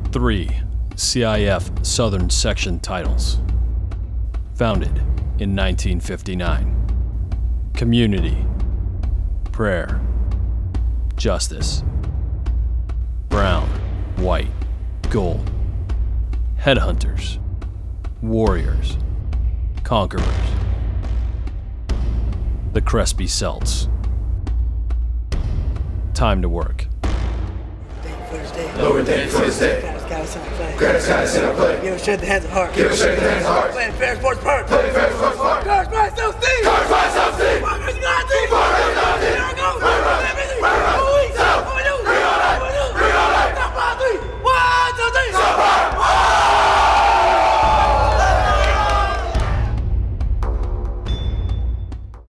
3 CIF Southern Section titles. Founded in 1959. Community, prayer, justice. Brown, white, gold. Headhunters, warriors, conquerors. The Crespi CELTS. Time to work. Lower than for his day. Grab guys in a play. Give a shake the hands of heart. Give a shake the hands of heart. Playing fair sports part. Playing fair sports part. Cars by self-esteem. Cars by self-esteem.